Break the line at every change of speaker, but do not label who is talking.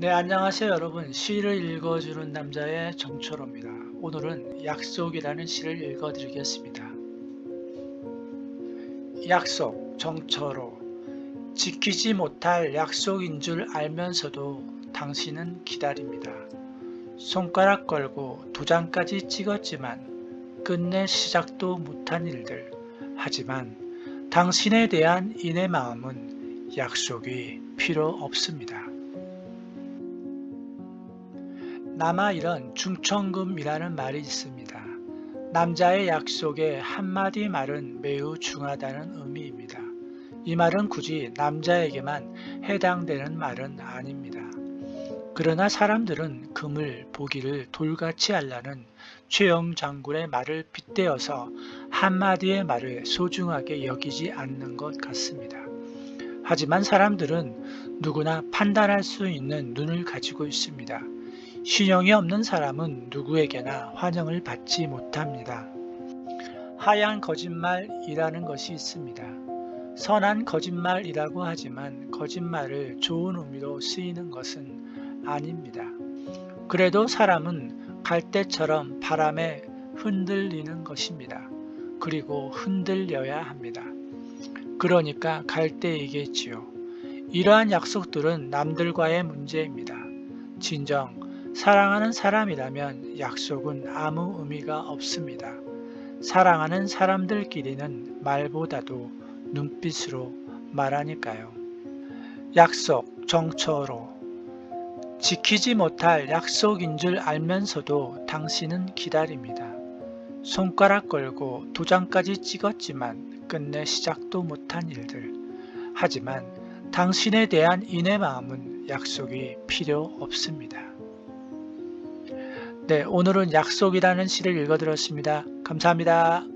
네, 안녕하세요 여러분. 시를 읽어주는 남자의 정철호입니다. 오늘은 약속이라는 시를 읽어드리겠습니다. 약속, 정철호. 지키지 못할 약속인 줄 알면서도 당신은 기다립니다. 손가락 걸고 도장까지 찍었지만 끝내 시작도 못한 일들. 하지만 당신에 대한 인의 마음은 약속이 필요 없습니다. 남아일은 중천금이라는 말이 있습니다. 남자의 약속에 한마디 말은 매우 중하다는 의미입니다. 이 말은 굳이 남자에게만 해당되는 말은 아닙니다. 그러나 사람들은 금을 보기를 돌같이 알라는 최영 장군의 말을 빗대어서 한마디의 말을 소중하게 여기지 않는 것 같습니다. 하지만 사람들은 누구나 판단할 수 있는 눈을 가지고 있습니다. 신용이 없는 사람은 누구에게나 환영을 받지 못합니다. 하얀 거짓말이라는 것이 있습니다. 선한 거짓말이라고 하지만 거짓말을 좋은 의미로 쓰이는 것은 아닙니다. 그래도 사람은 갈대처럼 바람에 흔들리는 것입니다. 그리고 흔들려야 합니다. 그러니까 갈대이겠지요. 이러한 약속들은 남들과의 문제입니다. 진정 사랑하는 사람이라면 약속은 아무 의미가 없습니다. 사랑하는 사람들끼리는 말보다도 눈빛으로 말하니까요. 약속, 정처로. 지키지 못할 약속인 줄 알면서도 당신은 기다립니다. 손가락 걸고 도장까지 찍었지만 끝내 시작도 못한 일들. 하지만 당신에 대한 인의 마음은 약속이 필요 없습니다. 네, 오늘은 약속이라는 시를 읽어드렸습니다. 감사합니다.